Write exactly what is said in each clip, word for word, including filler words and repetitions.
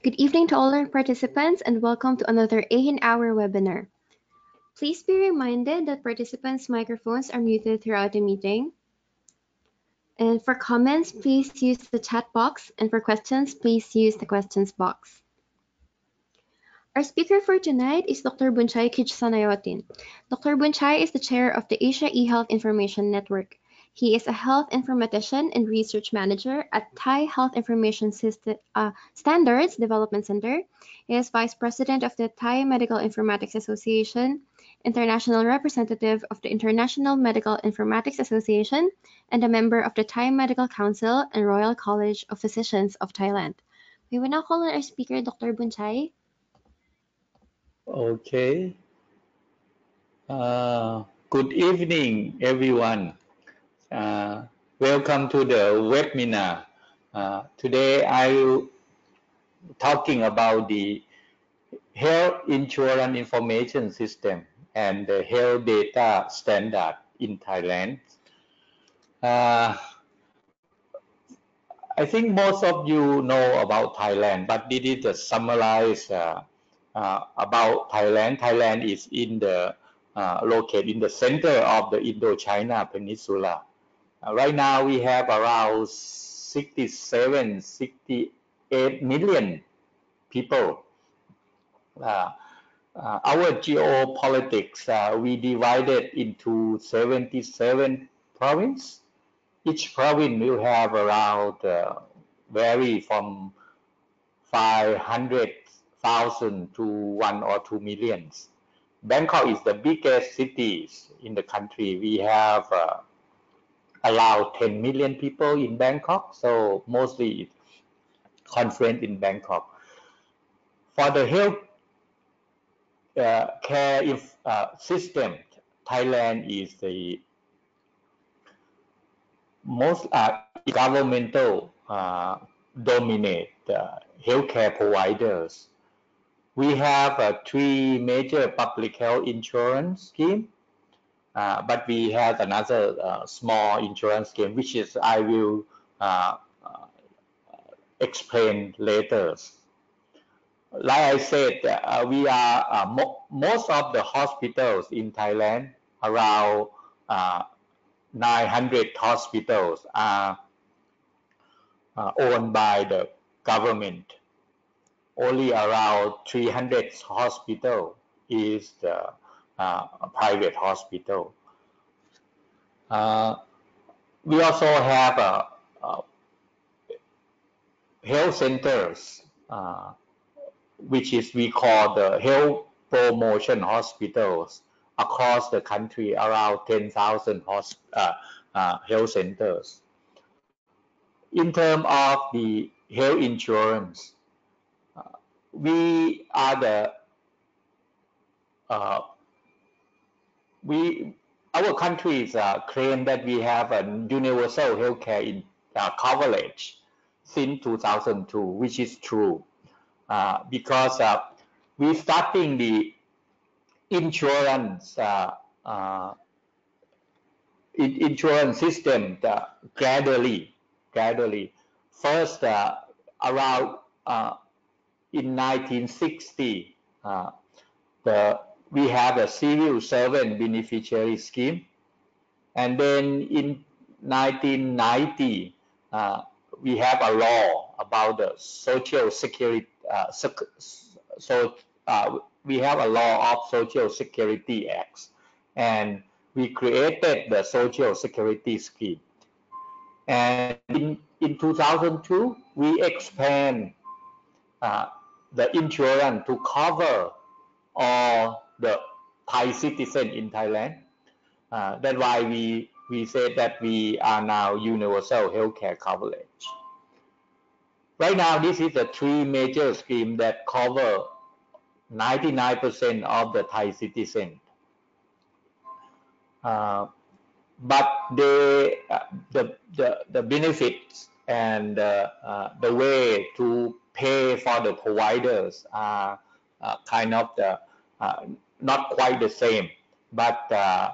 Good evening to all our participants and welcome to another AeHIN Hour webinar. Please be reminded that participants' microphones are muted throughout the meeting. And for comments, please use the chat box, and for questions, please use the questions box. Our speaker for tonight is Doctor Bunchai Kijsanayotin. Doctor Bunchai is the chair of the Asia eHealth Information Network. He is a health informatician and research manager at Thai Health Information System, uh, Standards Development Center. He is vice president of the Thai Medical Informatics Association, international representative of the International Medical Informatics Association, and a member of the Thai Medical Council and Royal College of Physicians of Thailand. We will now call on our speaker, Doctor Bunchai. Okay. Uh, good evening, everyone. Uh, welcome to the webinar. Uh, today I will talking about the health insurance information system and the health data standard in Thailand. Uh, I think most of you know about Thailand, but this is a summarize uh, uh, about Thailand. Thailand is in the uh, located in the center of the Indochina Peninsula. Uh, right now, we have around sixty-seven, sixty-eight million people. Uh, uh, our geopolitics, uh, we divided into seventy-seven provinces. Each province will have around uh, vary from five hundred thousand to one or two millions. Bangkok is the biggest city in the country. We have uh, around ten million people in Bangkok, so mostly conference in Bangkok. For the health uh, care if, uh, system, Thailand is the most uh, governmental uh, dominate uh, healthcare providers. We have uh, three major public health insurance scheme, uh, but we have another uh, small insurance scheme, which is I will uh, uh, explain later. Like I said, uh, we are uh, mo most of the hospitals in Thailand, around uh, nine hundred hospitals are uh, owned by the government. Only around three hundred hospital is the uh, private hospital. Uh, we also have uh, uh, health centers, uh, which is we call the health promotion hospitals across the country, around ten thousand uh, uh, health centers. In terms of the health insurance, uh, we are the uh, we our countries uh, claim that we have a universal healthcare in uh, coverage since two thousand two, which is true uh, because uh, we starting the insurance uh, uh, insurance system uh, gradually gradually first uh, around uh, in nineteen sixty uh, the we have a civil servant beneficiary scheme, and then in nineteen ninety uh, we have a law about the social security uh, so uh, we have a law of Social Security Act, and we created the Social Security scheme. And in, in two thousand two, we expand uh, the insurance to cover all the Thai citizens in Thailand. Uh, that's why we, we said that we are now universal healthcare coverage. Right now, this is the three major schemes that cover ninety-nine percent of the Thai citizens. Uh, but they, uh, the, the, the benefits and uh, uh, the way to pay for the providers are uh, kind of the, uh, not quite the same, but uh,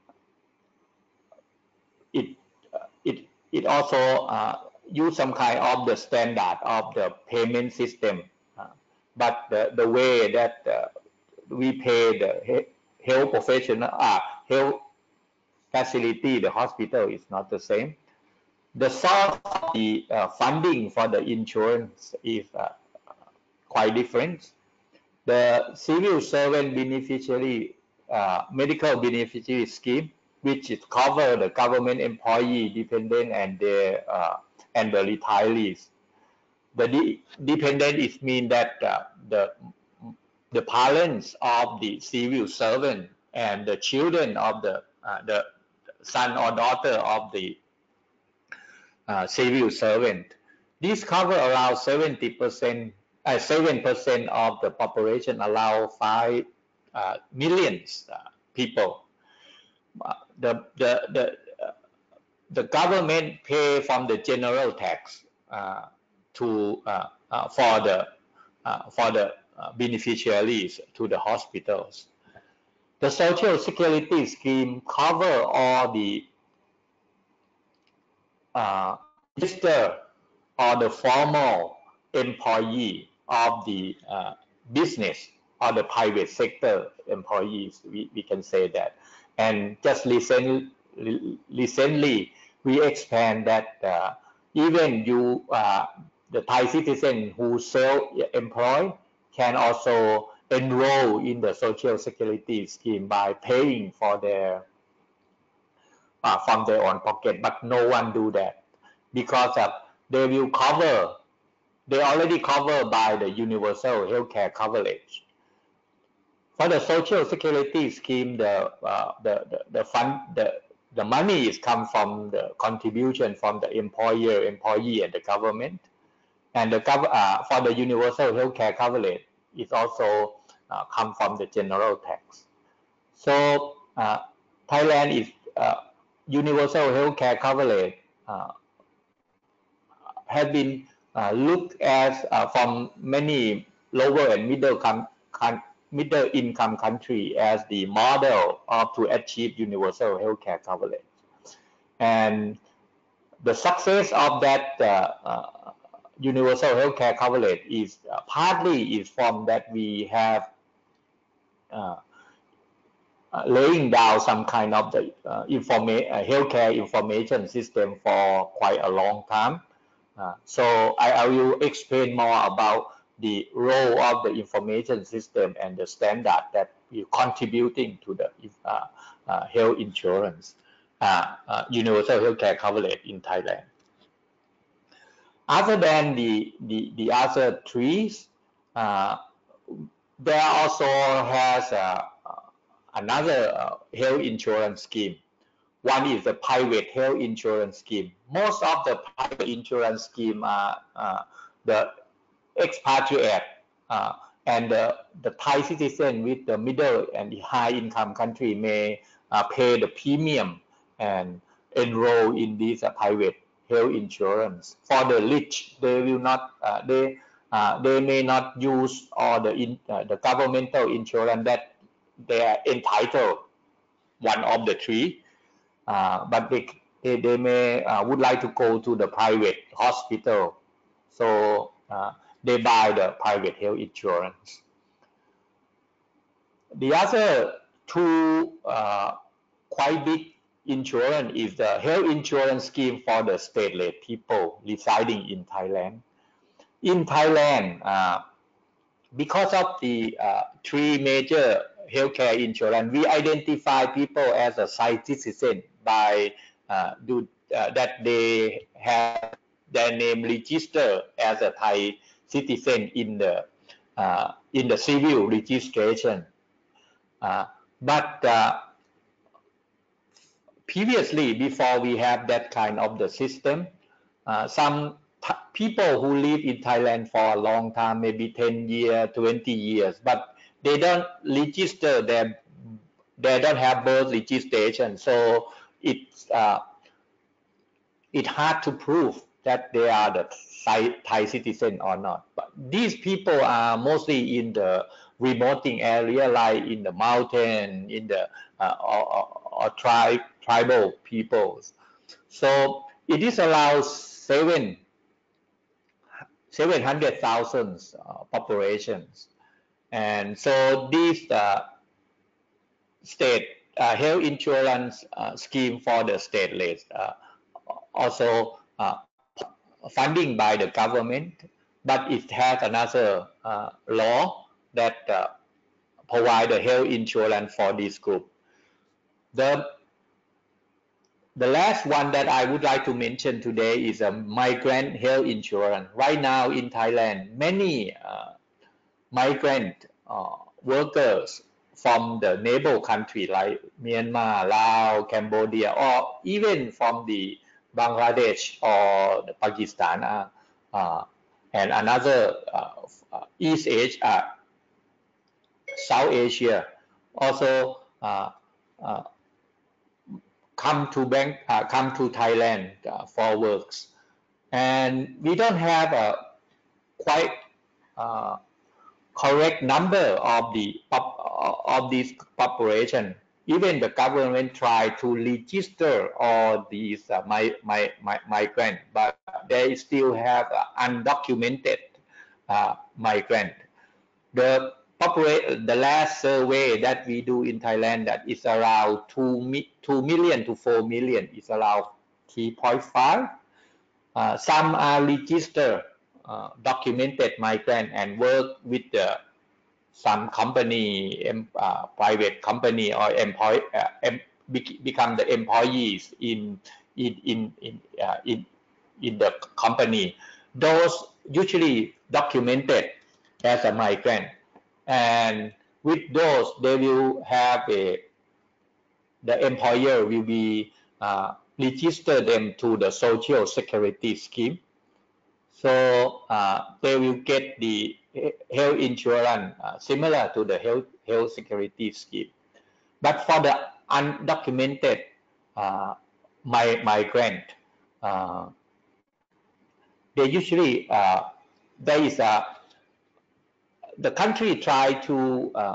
it, it, it also uh, use some kind of the standard of the payment system uh, but the, the way that uh, we pay the health professional, uh, health facility, the hospital is not the same. The source of the uh, funding for the insurance is uh, quite different. The civil servant beneficiary, uh, medical beneficiary scheme, which is cover the government employee, dependent, and their uh, and the retirees. The de dependent is mean that uh, the the parents of the civil servant and the children of the uh, the son or daughter of the uh, civil servant. These cover around seventy percent, uh, seven percent of the population, allow five uh, millions uh, people. Uh, the the the uh, the government pay from the general tax uh, to uh, uh, for the uh, for the uh, beneficiaries to the hospitals. The social security scheme cover all the uh, register or the formal employee of the uh, business or the private sector employees, we, we can say that. And just recently, recently we expand that uh, even you, uh, the Thai citizen who self-employed can also enroll in the social security scheme by paying for their uh, from their own pocket, but no one do that because uh, they will cover, they already covered by the universal healthcare coverage. For the social security scheme, the uh, the, the the fund the the money is come from the contribution from the employer, employee, and the government, and the gov uh, for the universal healthcare coverage, it also uh, come from the general tax. So uh, Thailand is uh, universal healthcare coverage uh, has been uh, looked at uh, from many lower and middle, com- middle income country as the model of to achieve universal healthcare coverage. And the success of that uh, uh, universal healthcare coverage is uh, partly is from that we have uh, uh, laying down some kind of the uh, informa- uh, healthcare information system for quite a long time. Uh, so I, I will explain more about the role of the information system and the standard that is contributing to the uh, uh, health insurance, uh, uh, universal healthcare coverage in Thailand. Other than the, the, the other trees, uh, there also has a, another uh, health insurance scheme. One is the private health insurance scheme. Most of the private insurance scheme are uh, the expatriate uh, and the, the Thai citizen with the middle and the high income country may uh, pay the premium and enroll in this uh, private health insurance. For the rich, they will not, uh, they uh, they may not use all the in, uh, the governmental insurance that they are entitled, one of the three, uh, but they, they, they may uh, would like to go to the private hospital, so uh, they buy the private health insurance. The other two uh, quite big insurance is the health insurance scheme for the stateless people residing in Thailand. In Thailand, uh, because of the uh, three major healthcare insurance, we identify people as a Thai citizen by uh, do, uh, that they have their name registered as a Thai citizen in the uh, in the civil registration. Uh, but uh, previously, before we have that kind of the system, uh, some people who live in Thailand for a long time, maybe ten years, twenty years, but they don't register them, they don't have birth registration, so it's uh, it's hard to prove that they are the Thai, Thai citizen or not. But these people are mostly in the remoting area, like in the mountain, in the uh, or, or, or tribe, tribal peoples. So it is allowed seven seven hundred thousand uh, populations. And so this uh, state uh, health insurance uh, scheme for the stateless uh, also uh, funding by the government, but it has another uh, law that uh, provide the health insurance for this group. The The last one that I would like to mention today is a migrant health insurance. Right now in Thailand, many uh, migrant uh, workers from the neighbor country like Myanmar, Laos, Cambodia, or even from the Bangladesh or the Pakistan uh, uh, and another uh, East Asia, uh, South Asia, also uh, uh, come to bank, uh, come to Thailand uh, for works, and we don't have a quite uh, correct number of the of this population. Even the government try to register all these uh, my, my, my, migrant, but they still have uh, undocumented uh, migrant. The populate the last survey that we do in Thailand that is around two, two million to four million is around three point five. Uh, some are registered uh, documented migrant and work with the some company, uh, private company or employ, uh, em, become the employees in in in in, uh, in in the company. Those usually documented as a migrant, and with those they will have a the employer will be uh, register them to the social security scheme, so uh, they will get the health insurance uh, similar to the health health security scheme. But for the undocumented uh, my, migrant, uh, they usually uh, there is a the country try to uh,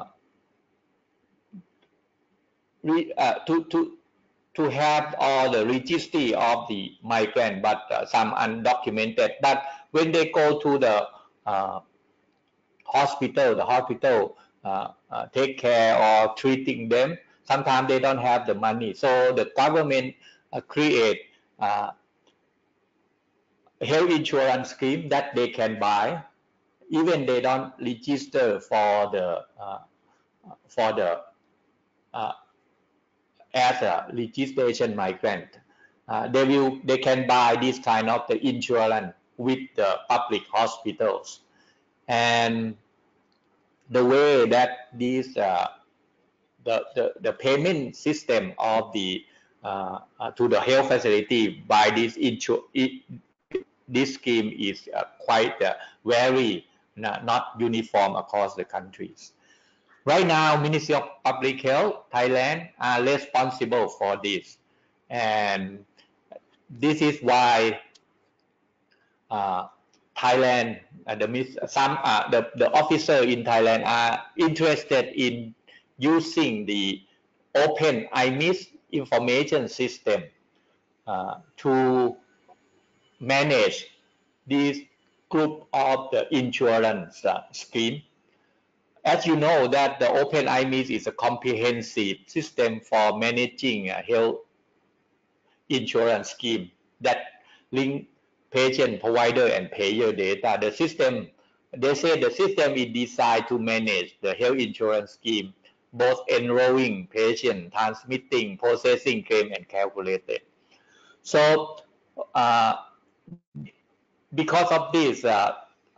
re, uh, to to to have all the registry of the migrant, but uh, some undocumented. But when they go to the uh, hospital, the hospital uh, uh, take care or treating them, sometimes they don't have the money. So the government uh, create uh, health insurance scheme that they can buy, even they don't register for the uh, for the uh, as a registration migrant. Uh, they will they can buy this kind of the insurance with the public hospitals, and the way that these uh, the, the the payment system of the uh, uh, to the health facility by this insur this scheme is uh, quite uh, very uh, not uniform across the countries. Right now, Ministry of Public Health Thailand are responsible for this, and this is why uh, Thailand, uh, the some uh, the the officer in Thailand are interested in using the open I M I S information system uh, to manage this group of the insurance uh, scheme. As you know, that the open I M I S is a comprehensive system for managing a health insurance scheme that link patient, provider, and payer data. The system, they say the system is designed to manage the health insurance scheme, both enrolling patient, transmitting, processing claim, and calculated. So, uh, because of this, uh,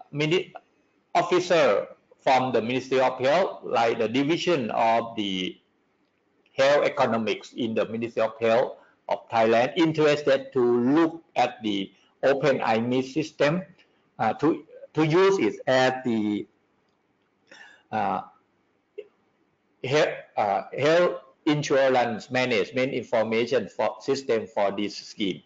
officer from the Ministry of Health, like the division of the health economics in the Ministry of Health of Thailand, interested to look at the open I M I S system uh, to to use it as the uh, health, uh, health insurance management information for system for this scheme.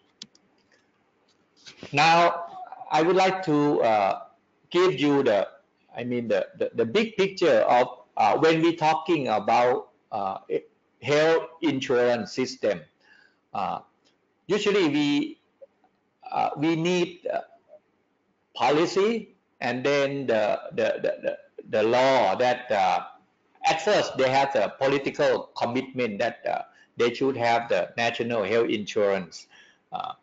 Now, I would like to uh, give you the, I mean the the, the big picture of uh, when we're talking about uh, health insurance system. Uh, usually we uh, we need uh, policy, and then the the the, the, the law that uh, at first they have the political commitment that uh, they should have the national health insurance. Uh,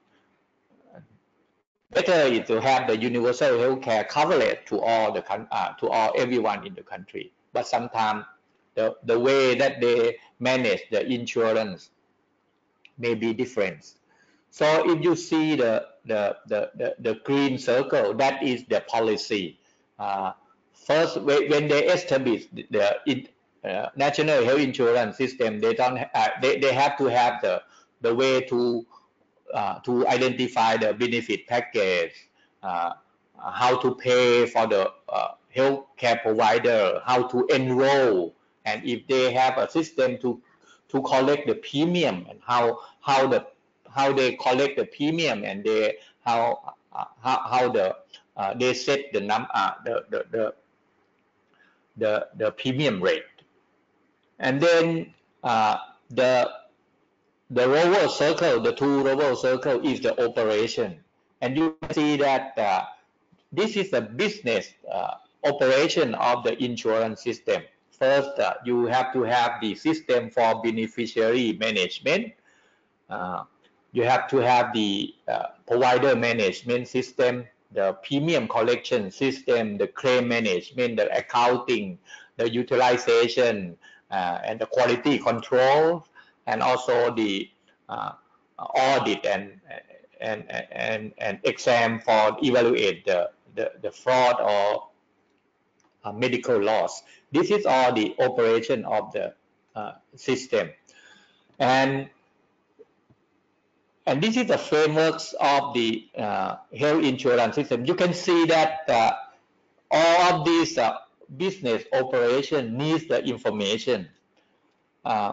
better is to have the universal health care coverage to all the uh, to all everyone in the country. But sometimes the the way that they manage the insurance may be different. So if you see the the the the, the green circle, that is the policy. Uh, first, when they establish the uh, national health insurance system, they don't uh, they, they have to have the the way to uh, to identify the benefit package, uh, how to pay for the uh, health care provider, how to enroll, and if they have a system to to collect the premium, and how how the how they collect the premium, and they how uh, how, how the uh, they set the num uh, the, the the the the premium rate, and then uh, the the rover circle, the two rover circle is the operation, and you can see that uh, this is the business uh, operation of the insurance system. First, uh, you have to have the system for beneficiary management. Uh, you have to have the uh, provider management system, the premium collection system, the claim management, the accounting, the utilization, uh, and the quality control, and also the uh, audit and and and and exam for evaluate the the, the fraud or uh, medical loss. This is all the operation of the uh, system, and and this is the frameworks of the uh, health insurance system. You can see that uh, all of these uh, business operation needs the information. Uh,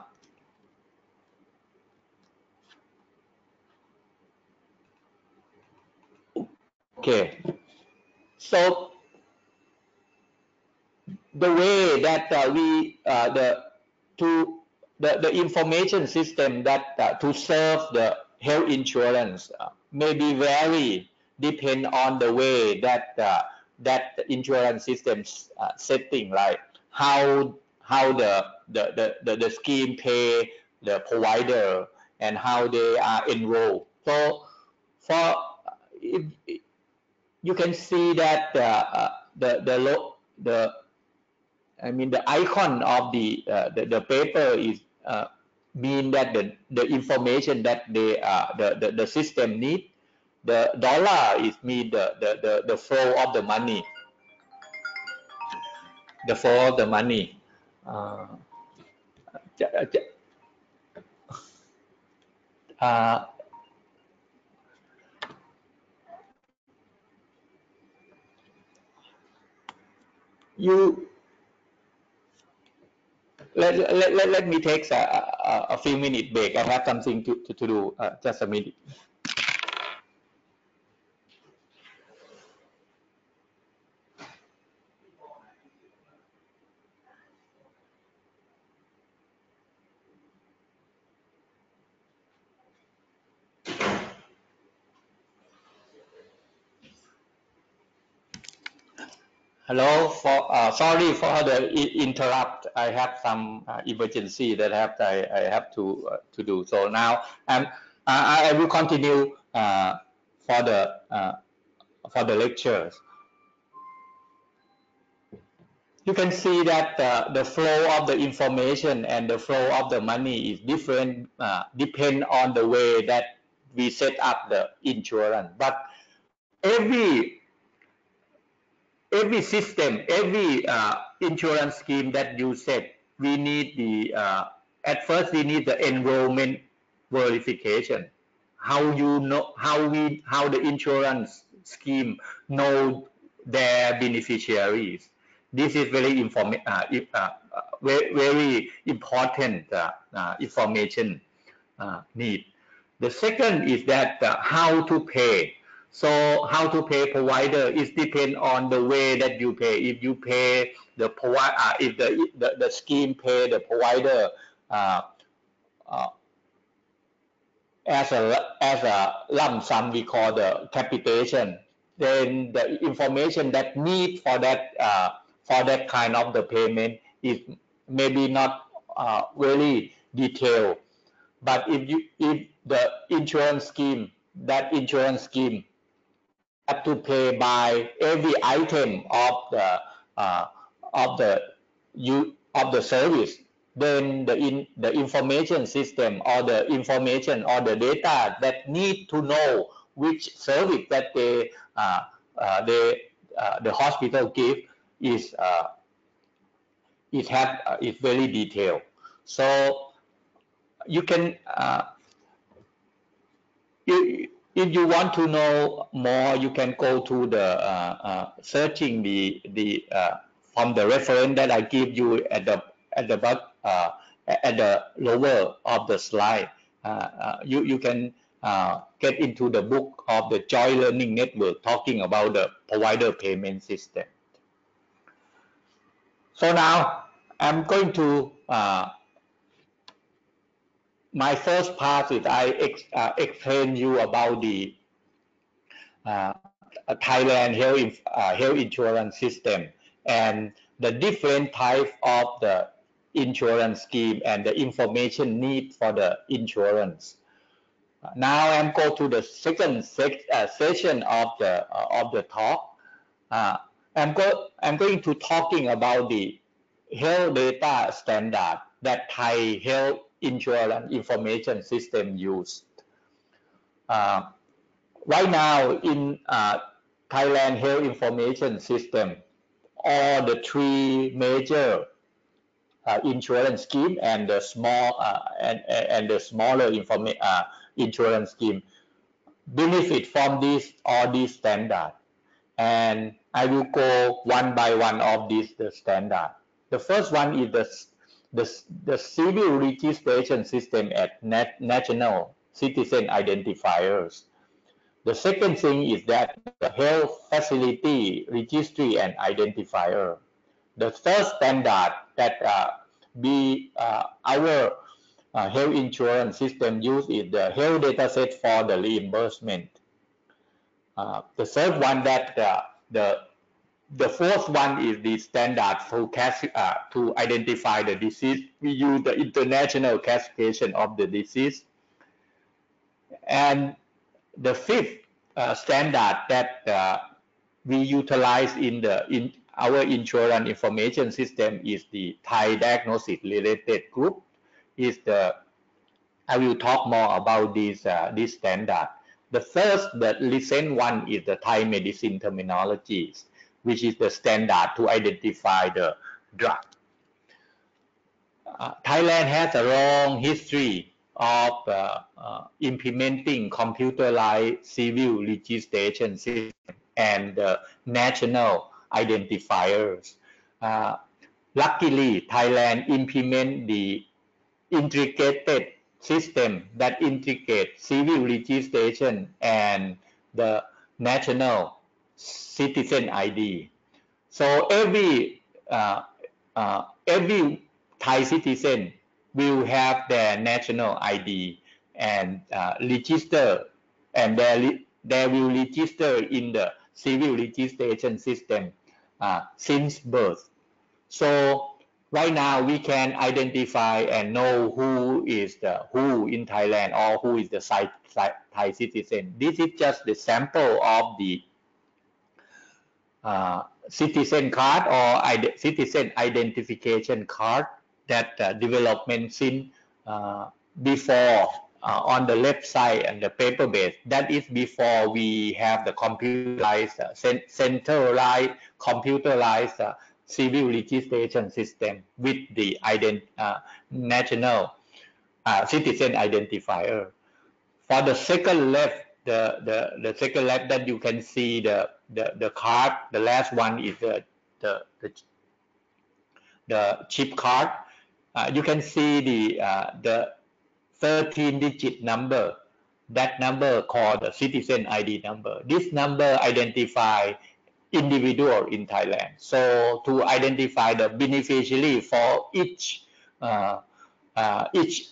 okay, so the way that uh, we uh, the to the, the information system that uh, to serve the health insurance uh, may be vary depend on the way that uh, that the insurance systems uh, setting, like how how the the, the, the the scheme pay the provider and how they are enrolled. So for if, you can see that uh, uh, the the the I mean, the icon of the uh, the, the paper is uh, mean that the, the information that they uh, the, the the system need. The dollar is mean the, the the the flow of the money, the flow of the money. Uh, uh, you let, let, let, let me take a, a, a few minute break. I have something to, to, to do. Uh, just a minute. Hello, for uh, sorry for the interrupt. I have some uh, emergency that I have I, I have to uh, to do. So now I'm I, I will continue uh, for the uh, for the lectures. You can see that uh, the flow of the information and the flow of the money is different, uh, depend on the way that we set up the insurance. But every every system, every uh, insurance scheme that you set, we need the, uh, at first we need the enrollment verification. How you know, how we, how the insurance scheme know their beneficiaries. This is very inform uh, uh, very, very important uh, uh, information uh, need. The second is that uh, how to pay. So how to pay provider is depend on the way that you pay. If you pay the provider, uh, if the, the the scheme pay the provider uh, uh, as a as a lump sum, we call the capitation. then the information that need for that uh, for that kind of the payment is maybe not uh, very detailed. But if you if the insurance scheme that insurance scheme have to pay by every item of the uh, of the you of the service, then the in the information system or the information or the data that need to know which service that they uh, uh, they uh, the hospital give is uh, it have uh, is very detailed. So you can uh, if, if you want to know more, you can go to the uh, uh, searching the the uh, from the reference that I give you at the at the back uh, at the lower of the slide. Uh, uh, you you can uh, get into the book of the Joy Learning Network talking about the provider payment system. So now I'm going to uh, my first part is I ex, uh, explain you about the uh, Thailand health, uh, health insurance system and the different type of the insurance scheme and the information need for the insurance. Uh, now I'm go to the second sec, uh, session of the uh, of the talk. Uh, I'm go I'm going to talking about the health data standard that Thai health insurance information system use. Uh, right now in uh, Thailand Health Information System, all the three major uh, insurance scheme and the small uh, and, and the smaller informa- uh, insurance scheme benefit from this all these standard. And I will go one by one of these the standard. The first one is the the, the civil registration system at nat, national citizen identifiers. The second thing is that the health facility registry and identifier. The third standard that uh, we uh, our uh, health insurance system use is the health data set for the reimbursement. Uh, the third one that uh, the the fourth one is the standard to uh, to identify the disease. We use the international classification of the disease. And the fifth uh, standard that uh, we utilize in the in our insurance information system is the Thai diagnosis related group. Is the I will talk more about this uh, this standard. The first, the recent one is the Thai medicine terminologies, which is the standard to identify the drug. Uh, Thailand has a long history of uh, uh, implementing computerized civil registration system and uh, national identifiers. Uh, luckily, Thailand implement the integrated system that integrates civil registration and the national citizen I D. So every uh, uh, every Thai citizen will have their national I D and uh, register, and they, they will register in the civil registration system uh, since birth. So right now we can identify and know who is the who in Thailand or who is the Thai citizen. This is just the sample of the uh, citizen card or citizen identification card that uh, development since uh, before uh, on the left side and the paper base. That is before we have the computerized, uh, centralized, computerized uh, civil registration system with the ident uh, national uh, citizen identifier. For the second left, the, the, the second left that you can see the, the, the card, the last one is the, the, the, the chip card. Uh, you can see the, uh, the thirteen digit number. That number called the citizen I D number. This number identify individual in Thailand. So to identify the beneficiary for each uh, uh, each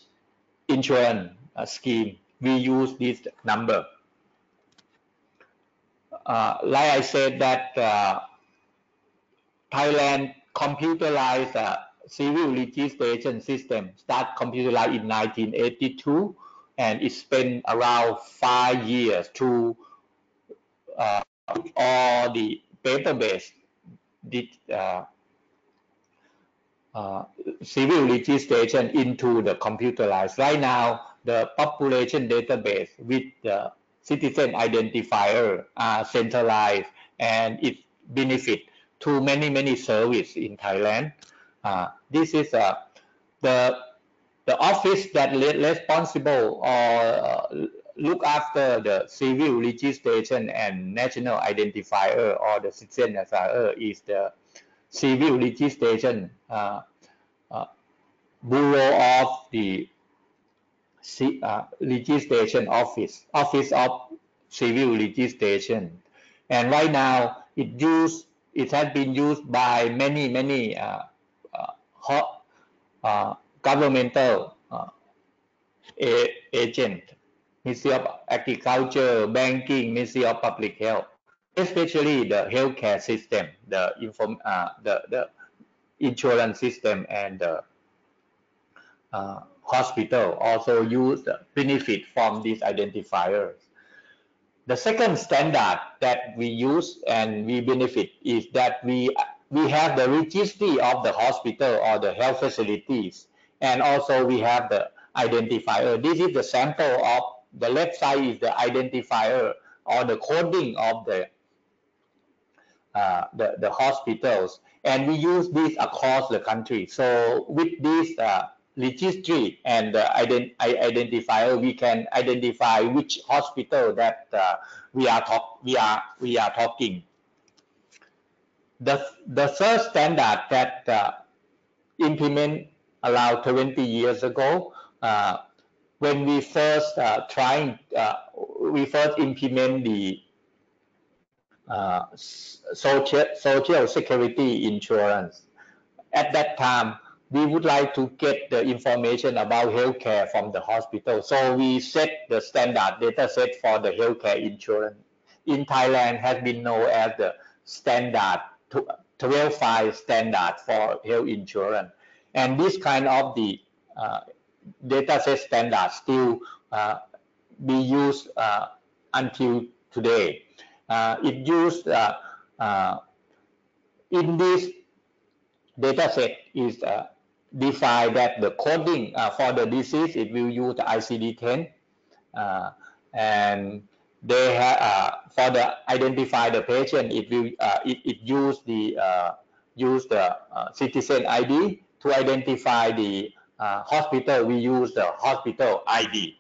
insurance uh, scheme, we use this number. uh, like I said that uh, Thailand computerized uh, civil registration system start computerized in nineteen eighty-two, and it spent around five years to uh, all the paper-based did, uh, uh, civil registration into the computerized. Right now, the population database with the citizen identifier are centralized, and it benefit to many many service in Thailand. Uh, this is uh, the the office that responsible or uh, look after the civil registration and national identifier or the citizen identifier is the civil registration uh, uh, Bureau of the uh, Registration Office, Office of Civil Registration, and right now it used it has been used by many many uh, uh, uh, governmental uh, agent, Ministry of Agriculture, Banking, Ministry of Public Health, especially the healthcare system, the inform uh, the the insurance system, and the uh, hospital also use benefit from these identifiers. The second standard that we use and we benefit is that we we have the registry of the hospital or the health facilities, and also we have the identifier. This is the sample of the left side is the identifier or the coding of the uh, the, the hospitals, and we use this across the country. So with this uh, registry and the ident identifier, we can identify which hospital that uh, we are talk we are we are talking. The the third standard that uh, implement around twenty years ago, uh, when we first uh, trying uh, we first implement the uh, social social security insurance. At that time, we would like to get the information about healthcare from the hospital. So we set the standard data set for the healthcare insurance. In Thailand, has been known as the standard twelve five standard for health insurance. And this kind of the uh, data set standard still uh, be used uh, until today. Uh, it used uh, uh, in this data set is uh, defined that the coding uh, for the disease it will use the I C D ten, uh, and they have uh, for the identify the patient it will uh, it, it use the uh, use the uh, citizen I D. To identify the uh, hospital we use the hospital I D.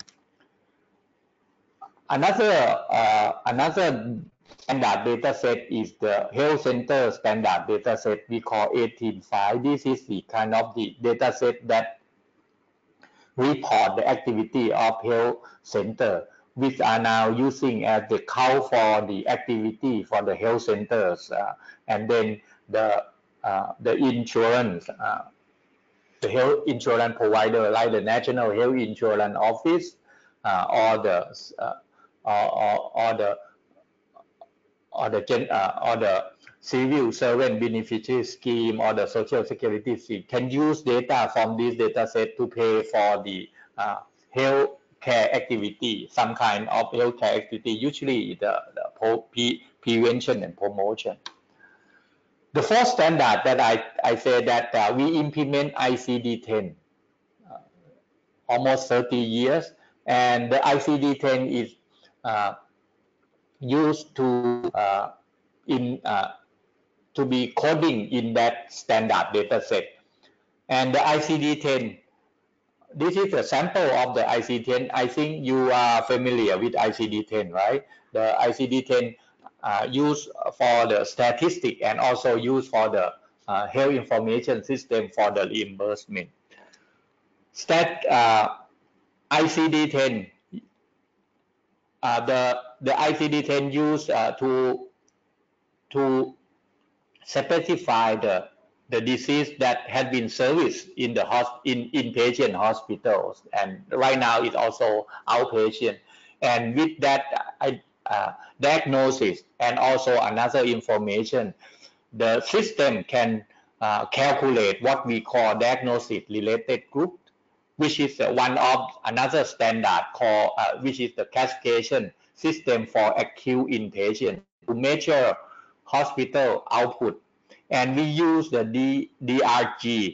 Another uh, another standard data set is the health center standard data set we call AeHIN five. This is the kind of the data set that report the activity of health center, which are now using as the count for the activity for the health centers, uh, and then the uh, the insurance, uh, the health insurance provider like the National Health Insurance Office uh, or the uh, or, or, or the or the gen, uh, or the civil servant beneficiary scheme or the social security scheme can use data from this data set to pay for the uh, health care activity, some kind of health care activity, usually the, the prevention and promotion. The fourth standard that I, I say that uh, we implement I C D ten uh, almost thirty years, and the I C D ten is uh, used to uh, in uh, to be coding in that standard data set. And the I C D ten, this is a sample of the I C D ten. I think you are familiar with I C D ten, right? The I C D ten uh, used for the statistic and also used for the uh, health information system for the reimbursement. Stat uh, I C D ten, uh, the the I C D ten used uh, to to specify the the disease that has been serviced in the hosp in inpatient hospitals, and right now it's also outpatient. And with that I, uh, diagnosis and also another information. The system can uh, calculate what we call diagnosis related group, which is one of another standard called, uh, which is the classification system for acute inpatient to measure hospital output. And we use the D, DRG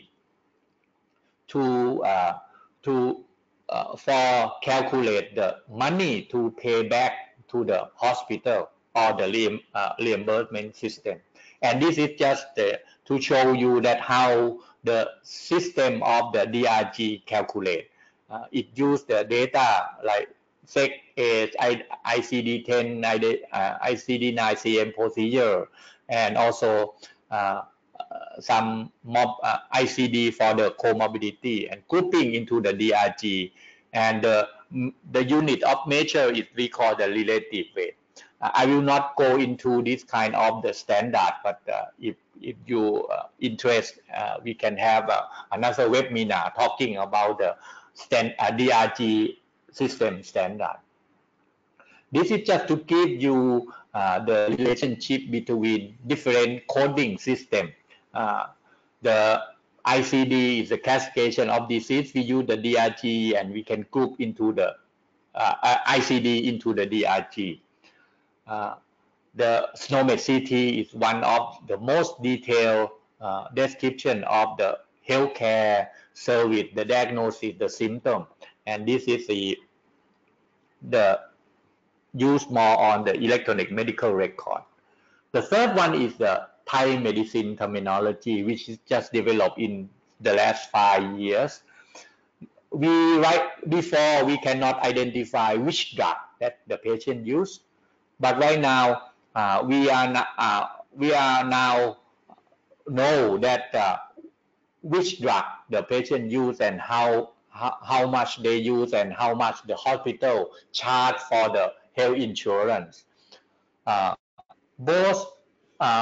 to uh, to uh, for calculate the money to pay back to the hospital or the re, uh, reimbursement system. And this is just uh, to show you that how the system of the D R G calculate. Uh, it use the data like sex, age, I C D ten, I C D nine C M procedure, and also uh, uh, some mob, uh, I C D for the comorbidity and grouping into the D R G. And uh, the unit of measure is we call the relative weight. Uh, I will not go into this kind of the standard, but uh, if, if you uh, interest, uh, we can have uh, another webinar talking about the stand, uh, D R G system standard. This is just to give you uh, the relationship between different coding system. Uh, the I C D is the classification of disease. We use the D R G and we can group into the uh, I C D into the D R G. Uh, the SNOMED C T is one of the most detailed uh, description of the healthcare service, the diagnosis, the symptom, and this is the the use more on the electronic medical record. The third one is the Thai medicine terminology, which is just developed in the last five years. We right before we cannot identify which drug that the patient used, but right now uh, we are uh, we are now know that uh, which drug the patient use and how, how how much they use and how much the hospital charge for the health insurance. Uh, both uh,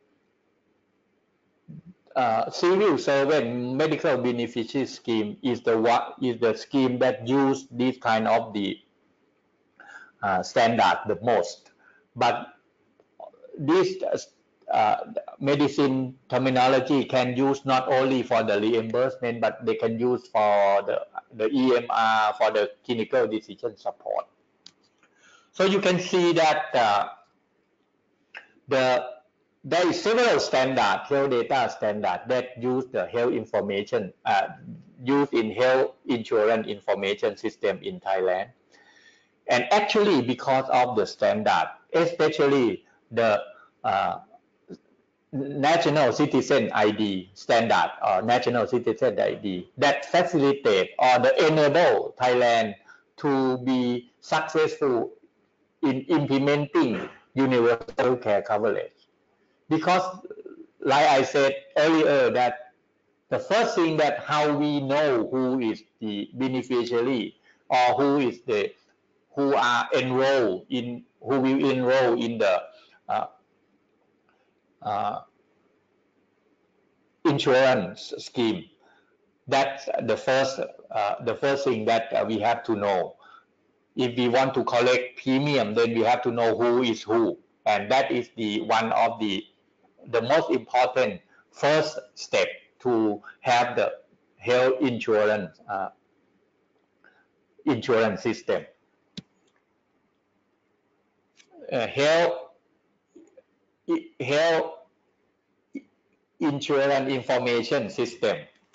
uh, civil servant medical beneficiary scheme is the what is the scheme that use this kind of the uh, standard the most. But this uh, medicine terminology can use not only for the reimbursement, but they can use for the, the E M R, for the clinical decision support. So you can see that uh, the there is several standard health data standard that use the health information uh, used in health insurance information system in Thailand. And actually, because of the standard, especially the uh, national citizen I D standard or national citizen I D that facilitate or the enable Thailand to be successful in implementing universal care coverage. Because like I said earlier, that the first thing that how we know who is the beneficiary or who is the who are enrolled in who will enroll in the uh, uh, insurance scheme. That's the first uh, the first thing that uh, we have to know. If we want to collect premium, then we have to know who is who, and that is the one of the the most important first step to have the health insurance uh, insurance system. Uh, health health insurance information system.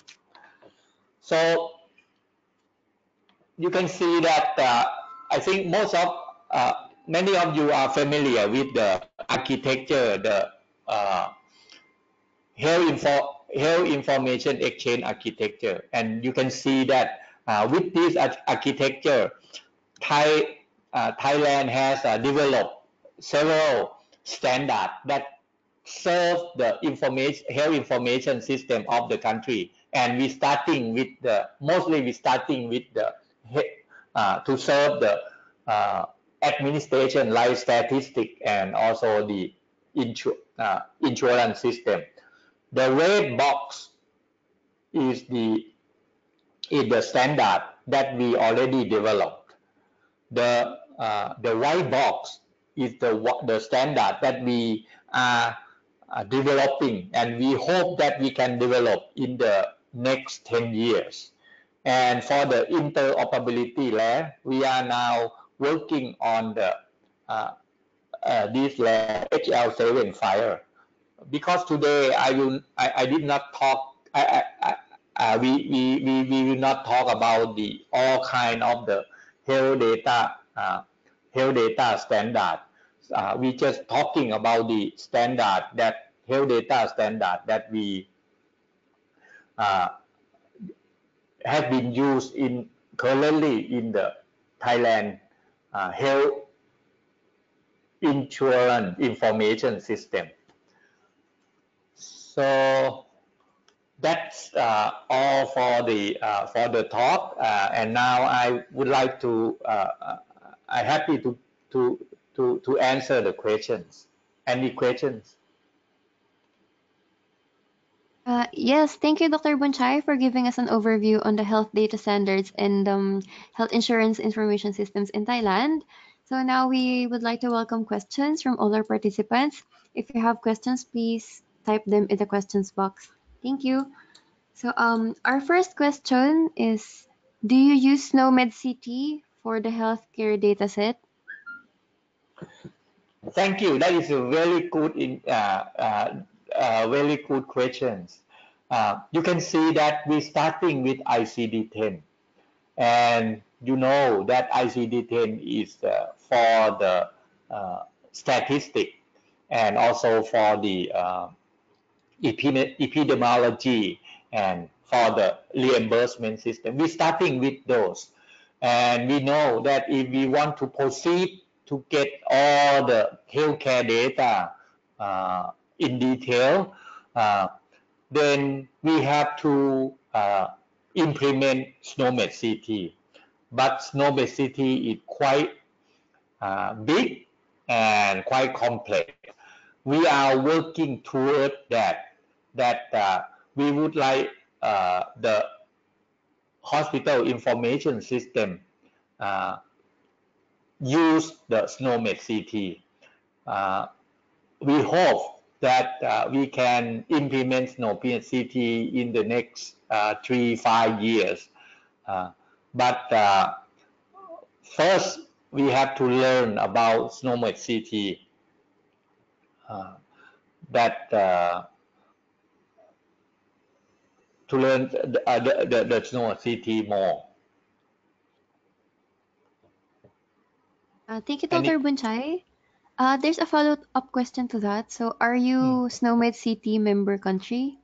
So you can see that uh, I think most of uh, many of you are familiar with the architecture, the uh, health info health information exchange architecture, and you can see that uh, with this architecture, Thai uh, Thailand has uh, developed several standards that serve the information health information system of the country, and we starting with the mostly we starting with the uh, to serve the uh, administration like statistic and also the insu uh, insurance system. The red box is the is the standard that we already developed. The uh, the white box is the the standard that we are uh, developing, and we hope that we can develop in the next ten years. And for the interoperability layer, we are now working on the uh, uh, this layer H L seven fire. Because today I will I, I did not talk I, I, I uh, we, we, we, we will not talk about the all kind of the health data uh, health data standard. Uh, we just talking about the standard that health data standard that we uh, have been used in currently in the Thailand uh, health insurance information system. So that's uh, all for the uh, for the talk, uh, and now I would like to uh, uh, I'm happy to to to to answer the questions. Any questions? Uh, yes, thank you, Doctor Bunchai, for giving us an overview on the health data standards and um, health insurance information systems in Thailand. So now we would like to welcome questions from all our participants. If you have questions, please type them in the questions box. Thank you. So um, our first question is, do you use SNOMED C T for the healthcare dataset? Thank you. That is a very good in uh, uh, uh, very good questions. Uh, you can see that we're starting with I C D ten, and you know that I C D ten is uh, for the uh, statistic and also for the uh, epidemiology and for the reimbursement system. We're starting with those. And we know that if we want to proceed to get all the healthcare data uh, in detail, uh, then we have to uh, implement SNOMED C T. But SNOMED C T is quite uh, big and quite complex. We are working toward that, that uh, we would like uh, the hospital information system uh, use the SNOMED C T. Uh, we hope that uh, we can implement SNOMED C T in the next uh, three, five years. Uh, but uh, first, we have to learn about SNOMED C T. Uh, that uh, to learn the, uh, the, the, the SNOMED C T more. Uh, thank you, Any, Doctor Bunchai. Uh, there's a follow-up question to that. So, are hmm. you SNOMED C T member country?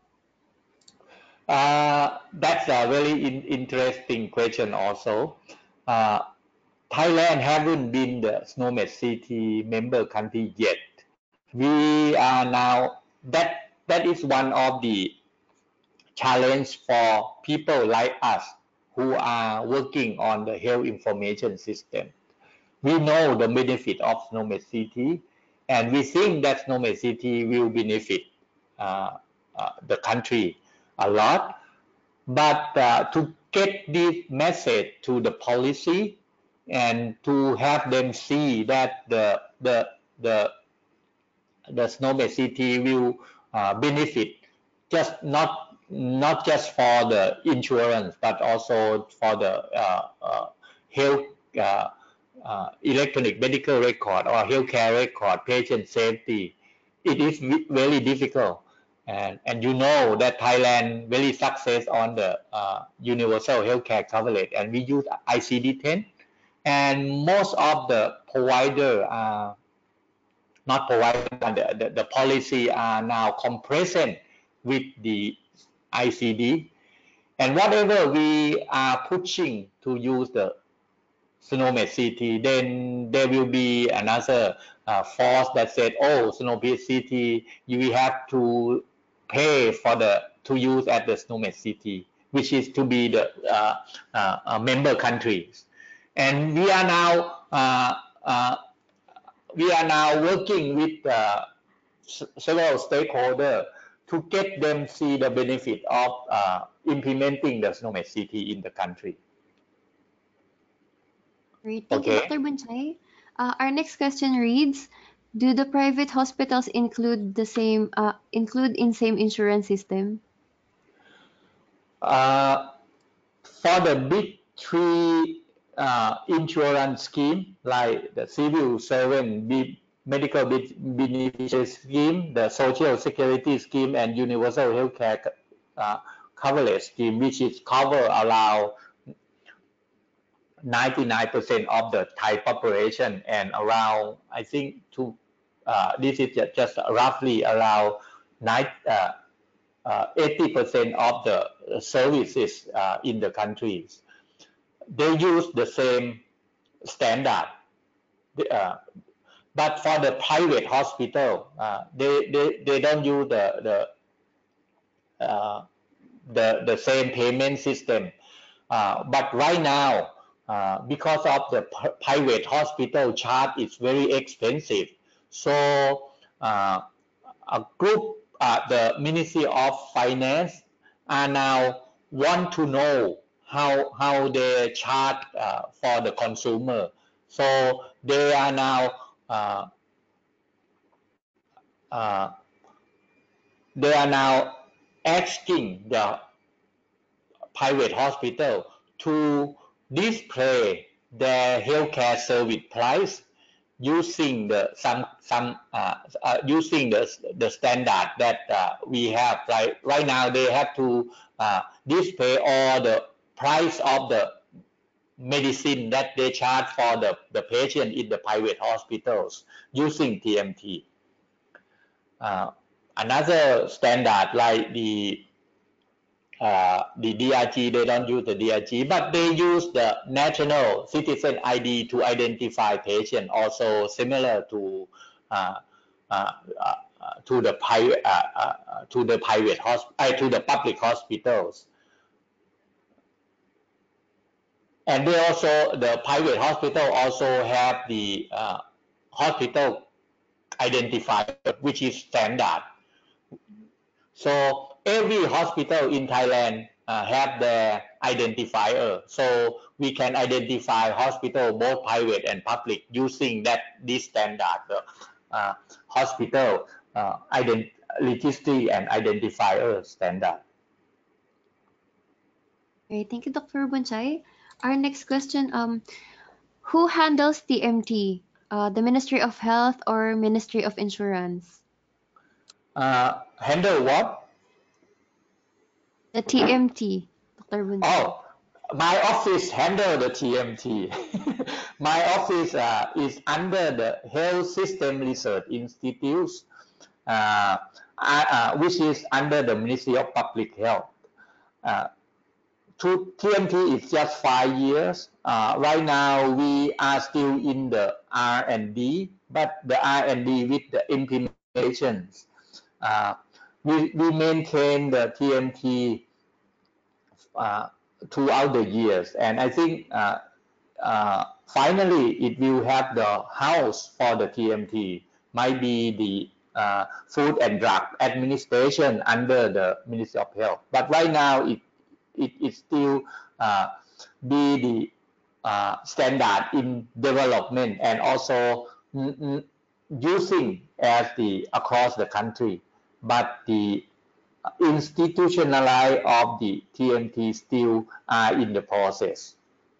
uh, that's a very in, interesting question also. Uh, Thailand haven't been the SNOMED C T member country yet. We are now, that that is one of the challenge for people like us who are working on the health information system. We know the benefit of SNOMED C T, and we think that SNOMED C T will benefit uh, uh, the country a lot. But uh, to get this message to the policy and to have them see that the the the the SNOMED C T will uh, benefit just not not just for the insurance but also for the uh, uh, health uh, uh, electronic medical record or healthcare record, patient safety. It is very difficult, and and you know that Thailand very success on the uh, universal healthcare coverage, and we use I C D ten, and most of the provider are not provided, the, the, the policy are now compressed with the I C D, and whatever we are pushing to use the SNOMED C T, then there will be another uh, force that said, oh, SNOMED C T, you have to pay for the to use at the SNOMED C T, which is to be the uh, uh, uh, member countries. And we are now uh, uh, we are now working with uh, several stakeholders to get them see the benefit of uh, implementing the SNOMED C T in the country. Great. Thank you, Okay. Doctor Bunchai. Uh, our next question reads, do the private hospitals include the same uh, include in same insurance system? Uh, for the big three uh, insurance scheme like the civil servant medical beneficiary scheme, the social security scheme, and universal healthcare uh, coverage scheme, which is cover around ninety-nine percent of the Thai population, and around, I think, to uh, this is just roughly around nine, uh, uh, eighty percent of the services uh, in the countries. They use the same standard. Uh, but for the private hospital, uh, they, they, they don't use the, the, uh, the, the same payment system. Uh, but right now, uh, because of the private hospital charge is very expensive, so uh, a group, uh, the Ministry of Finance, are now want to know how how they charge uh, for the consumer. So they are now uh, uh, they are now asking the private hospital to display their healthcare service price using the some some uh, uh, using the the standard that uh, we have. Right right now they have to uh, display all the price of the medicine that they charge for the, the patient in the private hospitals using T M T. Uh, another standard like the uh, the D R G, they don't use the D R G, but they use the national citizen I D to identify patient, also similar to uh, uh, uh, to the private uh, uh, to the private hosp- uh, to the public hospitals. And they also, the private hospital also have the uh, hospital identifier, which is standard. So every hospital in Thailand uh, have their identifier. So we can identify hospital, both private and public, using that this standard, the uh, hospital uh, ident- registry and identifier standard. Great, thank you, Doctor Bunchai. Our next question, um, who handles T M T? Uh, the Ministry of Health or Ministry of Insurance? Uh, handle what? The T M T, Doctor Bunchai. Oh, my office handle the T M T. My office uh, is under the Health System Research Institute, uh, uh, which is under the Ministry of Public Health. Uh, to T M T is just five years. Uh, right now, we are still in the R and D, but the R and D with the implementations. Uh, we, we maintain the T M T uh, throughout the years, and I think uh, uh, finally it will have the house for the T M T, might be the uh, Food and Drug Administration under the Ministry of Health. But right now it it is still uh, be the uh, standard in development and also mm, mm, using as the across the country. But the institutionalize of the T M T still are in the process.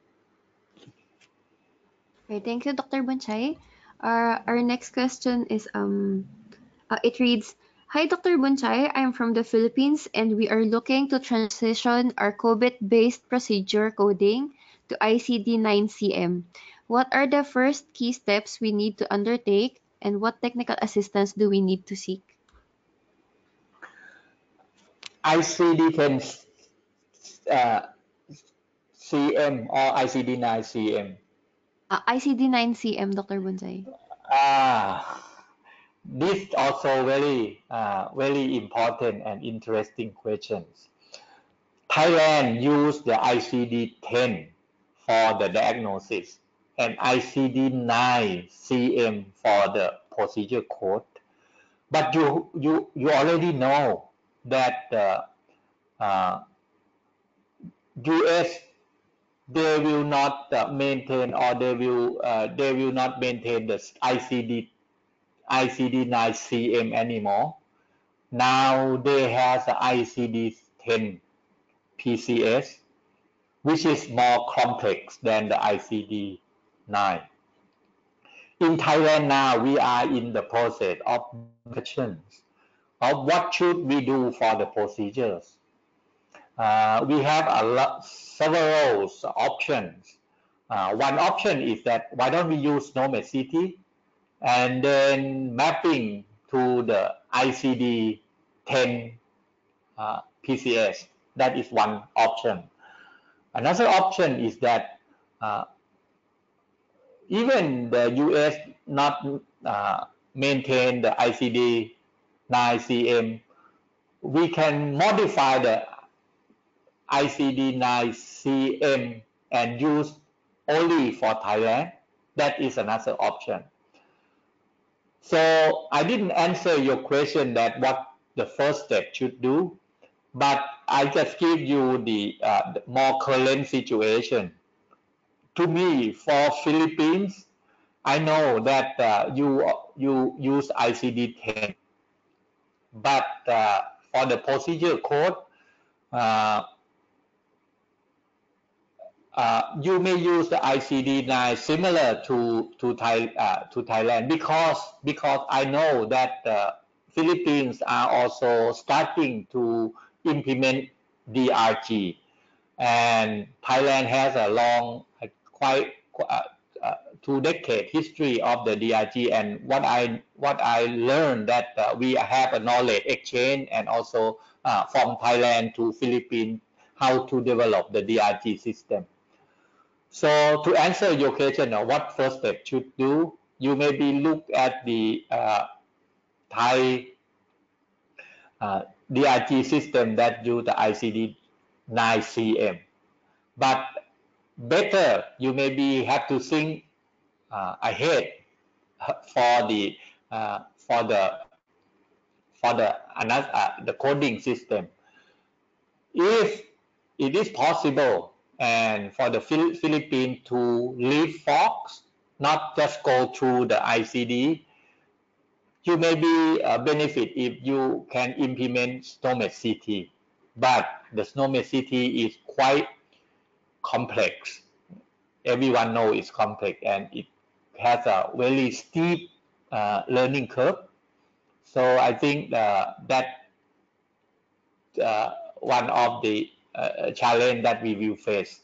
Great, thank you, Doctor Bunchai. Our, our next question is um, uh, it reads, Hi, Doctor Bunchai. I'm from the Philippines and we are looking to transition our COVID-based procedure coding to I C D nine C M. What are the first key steps we need to undertake and what technical assistance do we need to seek? I C D ten uh, C M or I C D nine C M. Uh, I C D nine C M, Doctor Bunchai. Ah, this also very uh, very important and interesting questions. Thailand used the I C D ten for the diagnosis and I C D nine C M for the procedure code. But you you you already know that the uh, U S they will not uh, maintain or they will uh, they will not maintain the I C D I C D nine C M anymore. Now they have the I C D ten P C S, which is more complex than the I C D nine. In Thailand now, we are in the process of discussions of what should we do for the procedures. Uh, we have a lot, several options. Uh, one option is that why don't we use Nomad City and then mapping to the I C D ten uh, P C S. That is one option. Another option is that uh, even the U S not uh, maintain the I C D nine C M, we can modify the I C D nine C M and use only for Thailand. That is another option. So I didn't answer your question that what the first step should do, but I just give you the, uh, the more current situation. To me, for Philippines, I know that uh, you you use I C D ten, but uh, for the procedure code, uh, uh, you may use the I C D nine similar to to Thai uh, to Thailand because because I know that uh, Philippines are also starting to implement D R G, and Thailand has a long, uh, quite uh, uh, two decade history of the D R G. And what I what I learned that uh, we have a knowledge exchange and also uh, from Thailand to Philippines how to develop the D R G system. So to answer your question, uh, what first step should do? You maybe look at the uh, Thai uh, D R G system that use the I C D nine C M. But better, you maybe have to think uh, ahead for the uh, for the for the another uh, the coding system. If it is possible, and for the Philippines to leave Fox, not just go through the I C D, you may be uh, benefit if you can implement SNOMED C T. But the SNOMED C T is quite complex. Everyone knows it's complex and it has a very steep uh, learning curve. So I think uh, that uh, one of the uh, challenge that we will face.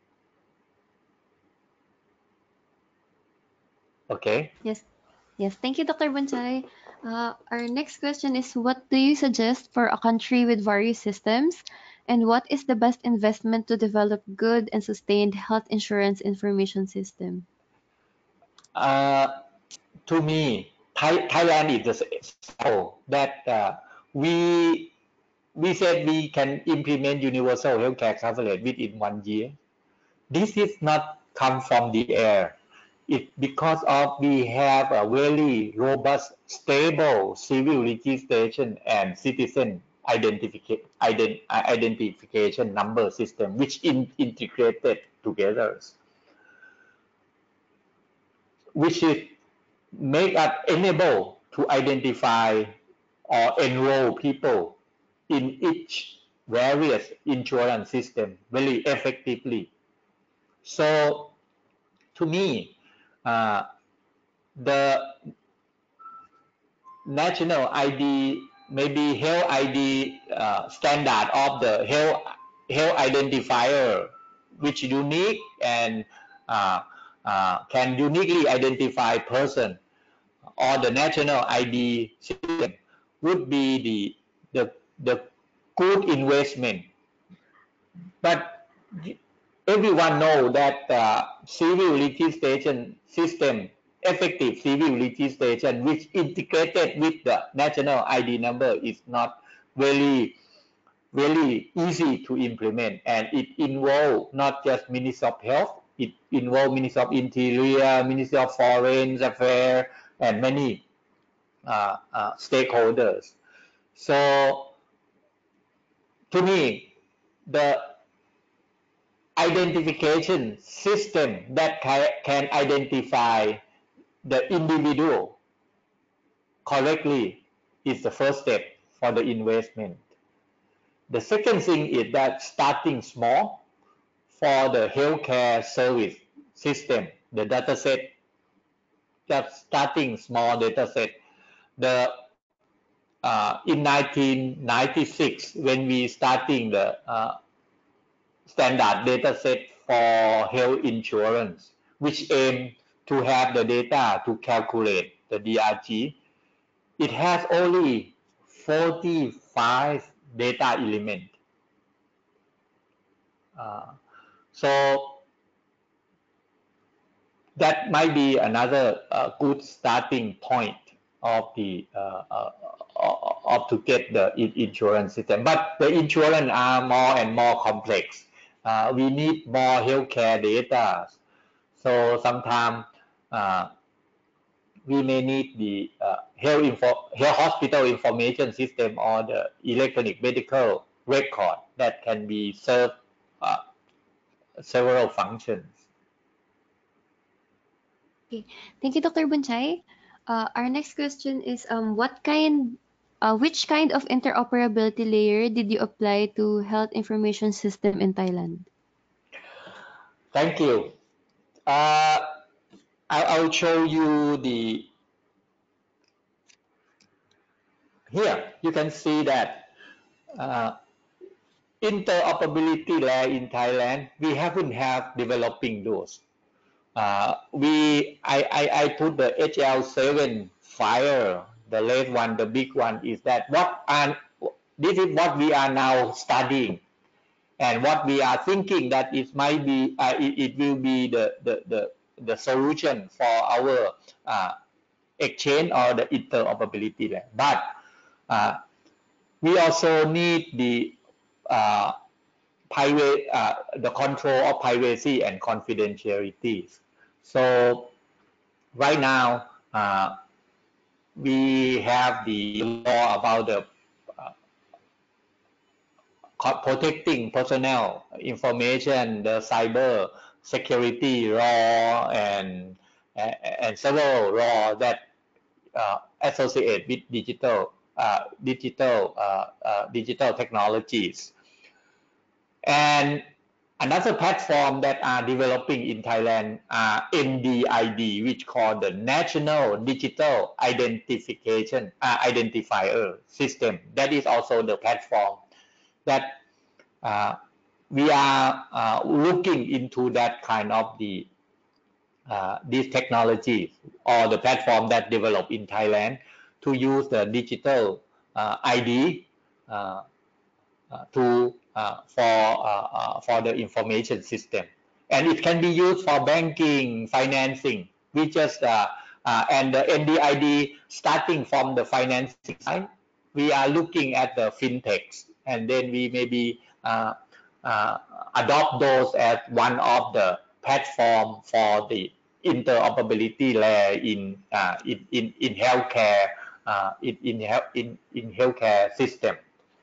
Okay. Yes. Yes. Thank you, Doctor Bonsai. Uh, our next question is, what do you suggest for a country with various systems? And what is the best investment to develop good and sustained health insurance information system? Uh, to me, Thai, Thailand is the example that uh, we we said we can implement universal healthcare coverage within one year. This is not come from the air. It because of we have a very robust, stable civil registration and citizen identification ident, identification number system, which in, integrated together, which is make us enable to identify or enroll people in each various insurance system very effectively. So to me, uh, the national I D, maybe health I D uh, standard of the health health identifier, which unique and uh, uh, can uniquely identify person, or the national I D system would be the the the good investment. But everyone know that uh, civil registration system, effective civil registration, which integrated with the national I D number, is not very very easy to implement, and it involves not just Ministry of Health, it involves Ministry of Interior, Ministry of Foreign Affairs, and many uh, uh, stakeholders. So to me, the identification system that can, can identify the individual correctly is the first step for the investment. The second thing is that starting small for the healthcare service system, the data set, just starting small data set. The uh, in nineteen ninety-six, when we starting the uh, standard data set for health insurance, which aim to have the data to calculate the D R G, it has only forty-five data element. Uh, so that might be another uh, good starting point of the uh, uh, of to get the insurance system. But the insurance are more and more complex. Uh, we need more healthcare data. So sometimes uh, we may need the uh, health, info, health hospital information system or the electronic medical record that can be served uh, several functions. Okay, thank you, Doctor Bunchay. Uh, our next question is, um, what kind, uh, which kind of interoperability layer did you apply to health information system in Thailand? Thank you. Uh, I, I'll show you the, here you can see that uh, interoperability layer in Thailand, we haven't have developing those. Uh, we, I, I, I put the H L seven fire, the last one, the big one is that what are, this is what we are now studying and what we are thinking that it might be, uh, it, it will be the, the, the, the solution for our uh, exchange or the interoperability layer. But uh, we also need the uh, private, uh, the control of privacy and confidentiality. So right now, uh, we have the law about the uh, protecting personnel information, the cyber security law, and and several law that uh, associate with digital uh, digital uh, uh, digital technologies. And another platform that are developing in Thailand are N D I D, which called the National Digital Identification uh, Identifier System. That is also the platform that uh, we are uh, looking into that kind of the uh, these technologies or the platform that develop in Thailand to use the digital uh, I D uh, uh, to uh, for uh, uh, for the information system, and it can be used for banking, financing. We just uh, uh, and the N D I D starting from the financing side, we are looking at the fintechs, and then we maybe uh, uh, adopt those as one of the platform for the interoperability layer in uh, in, in in healthcare uh, in in health in in healthcare system.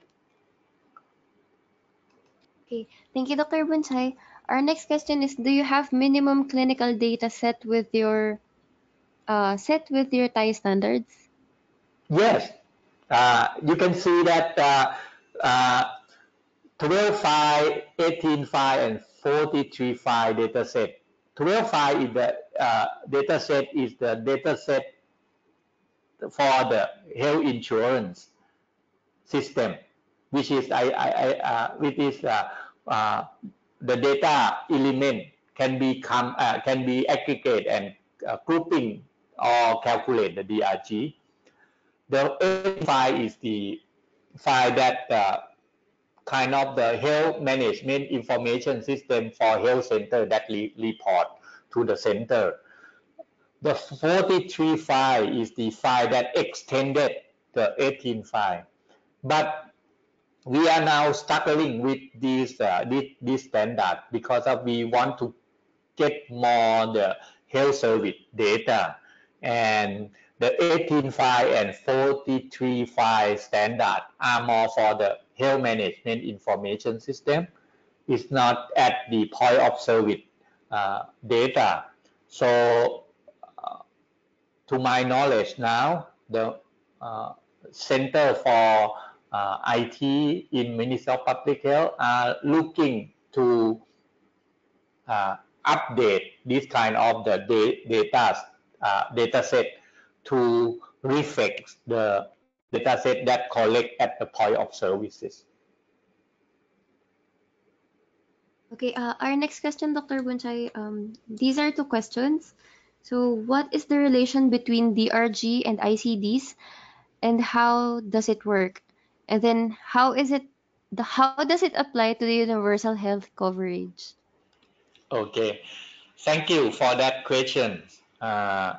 Okay, thank you, Doctor Bunchay. Our next question is, do you have minimum clinical data set with your uh, set with your Thai standards? Yes, uh, you can see that uh, uh, twelve file, eighteen file, and forty-three file data set. twelve file is the uh, data set is the data set for the health insurance system, which is I, I, I uh, which is uh, uh, the data element can become uh, can be aggregate and uh, grouping or calculate the D R G. The A file is the file that uh, kind of the health management information system for health center that re report to the center. The forty-three file is the file that extended the eighteen file. But we are now struggling with this, uh, this, this standard because of we want to get more the health service data, and the eighteen file and forty-three file standard are more for the health management information system. it's not at the point of service uh, data. So uh, to my knowledge now, the uh, Center for uh, I T in Ministry of Public Health are looking to uh, update this kind of the data uh, data set to reflect the data set that collect at the point of services. Okay, uh, our next question, Doctor Bunchai, um, these are two questions. So, what is the relation between D R G and I C Ds, and how does it work? And then, how is it? The how does it apply to the universal health coverage? Okay, thank you for that question. Uh,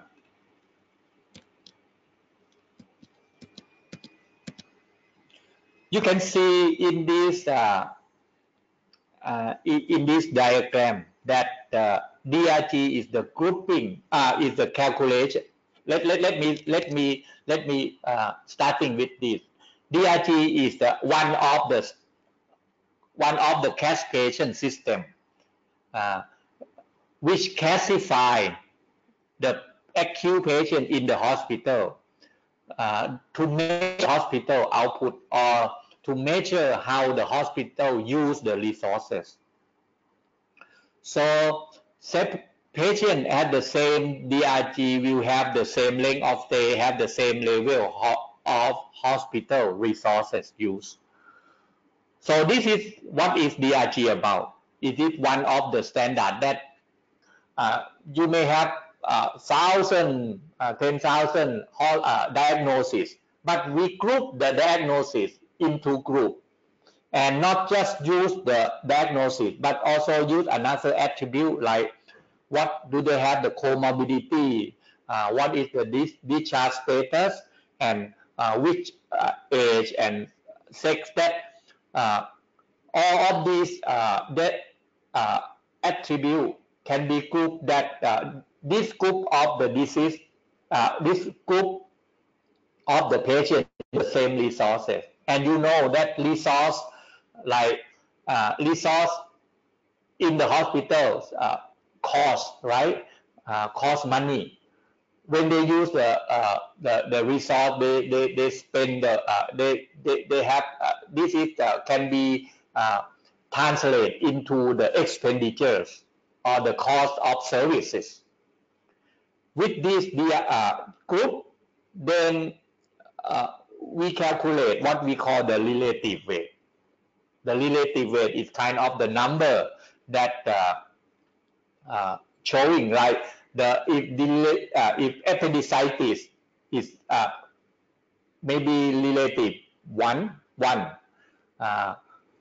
you can see in this uh, uh, in, in this diagram that uh, D R G is the grouping, uh, is the calculation. Let, let, let me let me let me uh, starting with this. D R G is the one of the one of the classification system uh, which classify the acute patient in the hospital uh, to measure hospital output or to measure how the hospital use the resources. So patient at the same D R G will have the same length of stay, have the same level of hospital resources used. So this is what is D R G about. It is one of the standard that uh, you may have uh, thousand, uh, ten thousand uh, diagnosis, but we group the diagnosis into group and not just use the diagnosis, but also use another attribute like what do they have the comorbidity, uh, what is the dis discharge status, and uh, which uh, age and sex, that uh, all of these uh, that uh, attribute can be grouped, that uh, this group of the disease, uh, this group of the patient the same resources, and you know that resource like uh, resource in the hospitals uh, cost, right? Uh, cost money. When they use the uh, the, the resource, they, they, they spend the uh, they, they they have uh, this is uh, can be uh, translated into the expenditures or the cost of services. With this uh, group, then uh, we calculate what we call the relative weight. The relative weight is kind of the number that uh, uh, showing like the if the uh, if appendicitis is uh, maybe relative one one uh,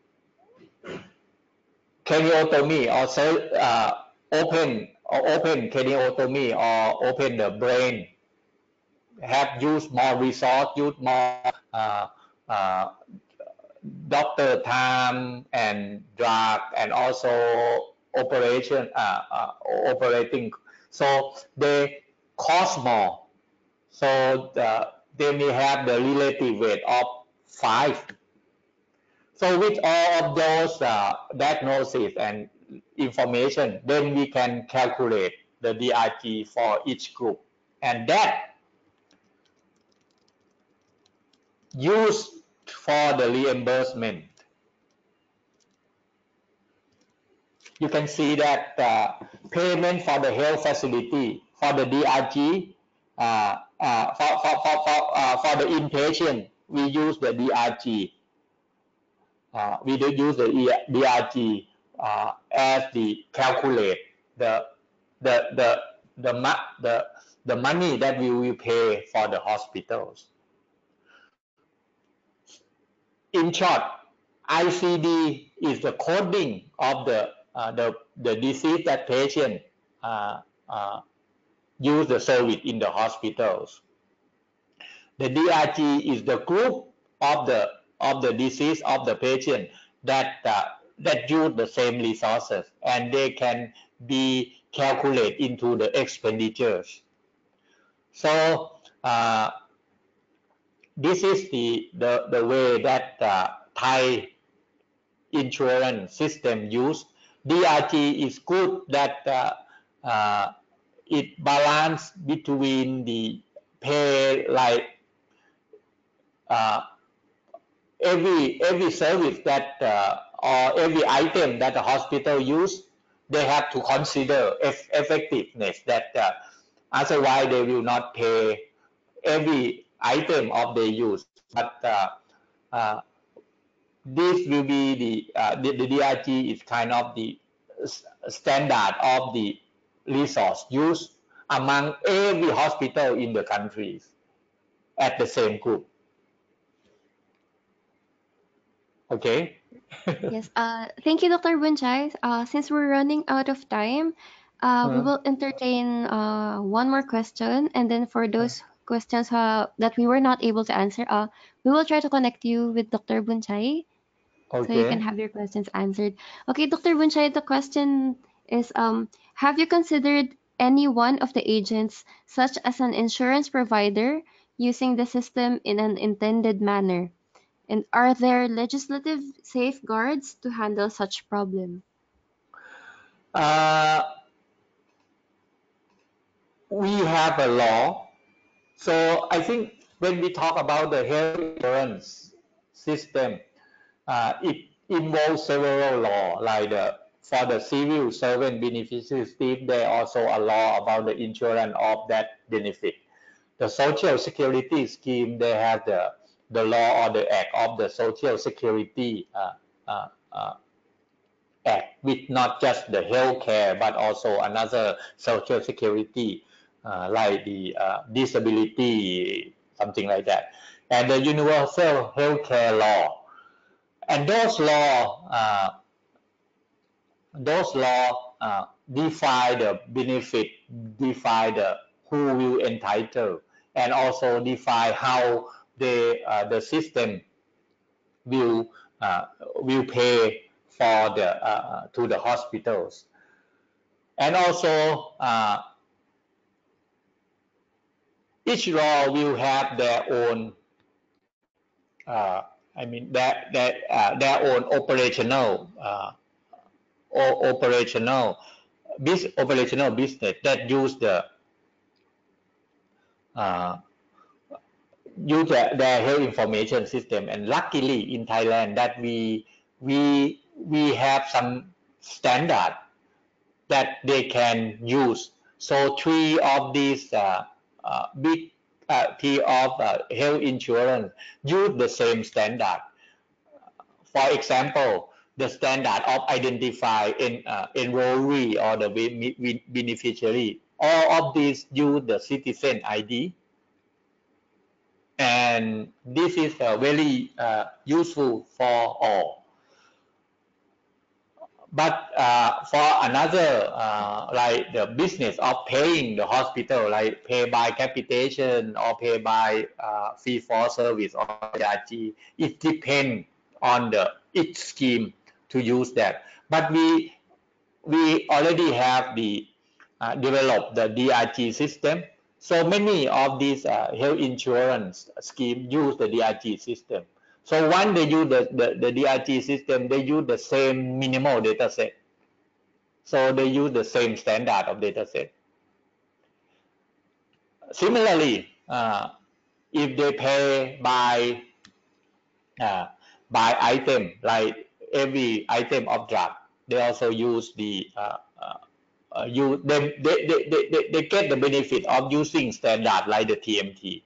craniotomy or uh, open or open craniotomy or open the brain have used more resource, use more uh, uh, doctor time and drug and also operation uh, uh, operating, so they cost more, so the, they may have the relative weight of five. So with all of those uh, diagnoses and information, then we can calculate the D R G for each group, and that used for the reimbursement. You can see that uh, payment for the health facility for the D R G, uh, uh, for, for, for, for, uh, for the inpatient, we use the D R G. Uh, we do use the D R G uh, as the calculate the the the the, the the money that we will pay for the hospitals. In short, I C D is the coding of the uh, the the disease that patient uh, uh, use the service in the hospitals. The D R G is the group of the of the disease of the patient that uh, that use the same resources, and they can be calculated into the expenditures. So uh, this is the the, the way that uh, Thai insurance system used. D R G is good that uh, uh, it balance between the pay like uh, every every service that uh, or every item that the hospital use, they have to consider eff effectiveness that uh, otherwise they will not pay every item of their use. But uh, uh, this will be the, uh, the the D R G is kind of the standard of the resource use among every hospital in the countries at the same group. Okay. Yes. Uh, thank you, Doctor Bunchai. Uh, since we're running out of time, uh, we Uh, will entertain uh, one more question, and then for those questions uh, that we were not able to answer, uh, we will try to connect you with Doctor Bunchai so you can okay. have your questions answered. Okay, Doctor Bunchai, the question is, um, have you considered any one of the agents, such as an insurance provider, using the system in an intended manner? And are there legislative safeguards to handle such problem? Uh, we have a law. So I think when we talk about the health insurance system, uh, it involves several laws, like the, for the civil servant beneficiary scheme, there also a law about the insurance of that benefit. The social security scheme, they have the, the law or the act of the social security uh, uh, uh, act, with not just the health care but also another social security uh, like the uh, disability, something like that, and the universal health care law. And those law uh, those law uh, define the benefit, define the who will entitle, and also define how they, uh, the system will uh, will pay for the uh, to the hospitals. And also uh, each law will have their own uh, I mean their their, uh, their own operational uh, or operational this operational business that use the uh, use their, their health information system. And luckily in Thailand that we we we have some standard that they can use. So three of these uh, uh, big uh, three of uh, health insurance use the same standard. For example, the standard of identify in uh, enrollee or the beneficiary. All of these use the citizen I D, and this is uh, very uh, useful for all. But uh, for another, uh, like the business of paying the hospital, like pay by capitation or pay by uh, fee for service or D R G, it depends on the each scheme to use that. But we we already have the uh, developed the D R G system. So many of these uh, health insurance scheme use the D R G system. So when they use the, the, the D R G system, they use the same minimal data set. So they use the same standard of data set. Similarly, uh, if they pay by uh, by item, like every item of drug, they also use the uh, uh, uh, you they, they, they, they, they get the benefit of using standard like the T M T.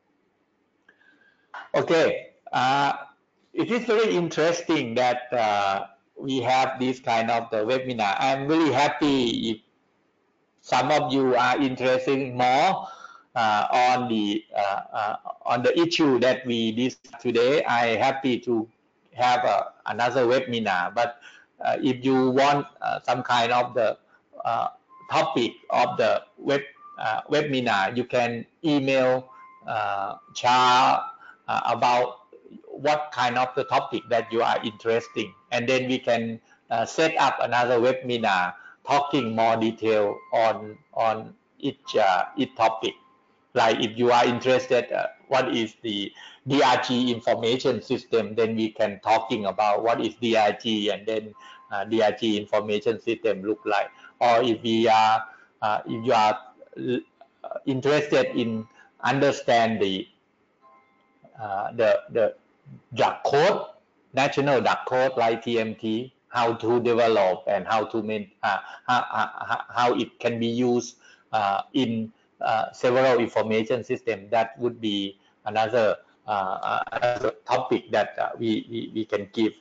Okay, uh, it is very interesting that uh, we have this kind of the webinar. I'm really happy if some of you are interested more uh, on the uh, uh, on the issue that we discussed today. I'm happy to have uh, another webinar. But uh, if you want uh, some kind of the uh, topic of the web uh, webinar, you can email uh, Cha uh, about what kind of the topic that you are interested in, and then we can uh, set up another webinar talking more detail on on each uh, each topic. Like if you are interested, uh, what is the D R G information system, then we can talking about what is D R G, and then uh, D R G information system look like. Or if we are, uh, if you are uh, interested in understand the uh, the the drug code, national drug code like T M T, how to develop and how to main, uh, how, how, how it can be used uh, in uh, several information systems. That would be another uh, another topic that uh, we, we we can give.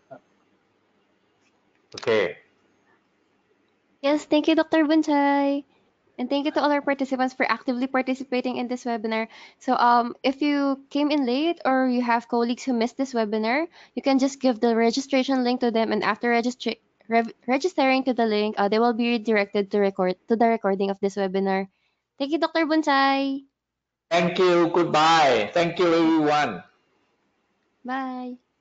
Okay. Yes, thank you, Doctor Bunchay. And thank you to all our participants for actively participating in this webinar. So um, if you came in late or you have colleagues who missed this webinar, you can just give the registration link to them, and after registra- rev- registering to the link, uh, they will be redirected to record to the recording of this webinar. Thank you, Doctor Bunsai. Thank you. Goodbye. Thank you, everyone. Bye.